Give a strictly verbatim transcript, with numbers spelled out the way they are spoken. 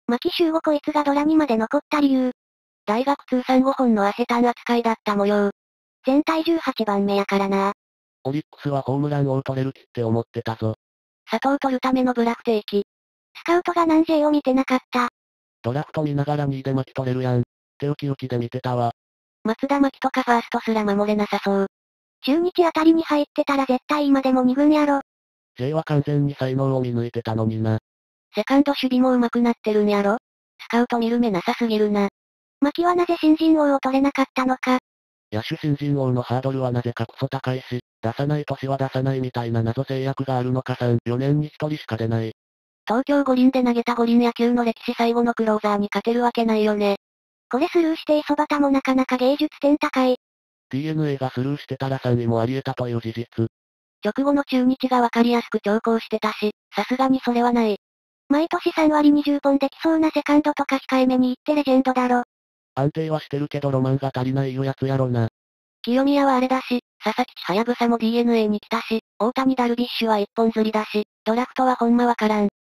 牧秀悟こいつがドラにまで残った理由。 大学通算ごほんのアヘタン扱いだった模様。 全体じゅうはちばんめやからな。 オリックスはホームラン王取れる気って思ってたぞ。 佐藤取るためのブラフ定期。 スカウトが何 J を見てなかった。 ドラフト見ながらにいで牧取れるやん。ってウキウキで見てたわ。 松田牧とかファーストすら守れなさそう。 中日あたりに入ってたら絶対今でもに軍やろ。 J は完全に才能を見抜いてたのにな。 セカンド守備も上手くなってるんやろ。スカウト見る目なさすぎるな。 牧はなぜ新人王を取れなかったのか。 野手新人王のハードルはなぜかクソ高いし、出さない年は出さないみたいな謎制約があるのかさん、よねんにひとりしか出ない。 東京五輪で投げた五輪野球の歴史最後のクローザーに勝てるわけないよね。 これスルーして磯端もなかなか芸術点高い。 ディーエヌエー がスルーしてたらさんいもあり得たという事実。 直後の中日がわかりやすく強行してたし、さすがにそれはない。 毎年さんわりにじゅっぽんできそうなセカンドとか控えめに言ってレジェンドだろ。 安定はしてるけどロマンが足りないいうやつやろな。 清宮はあれだし、佐々木千隼に ディーエヌエー に来たし、大谷ダルビッシュは一本釣りだし、ドラフトはほんまわからん。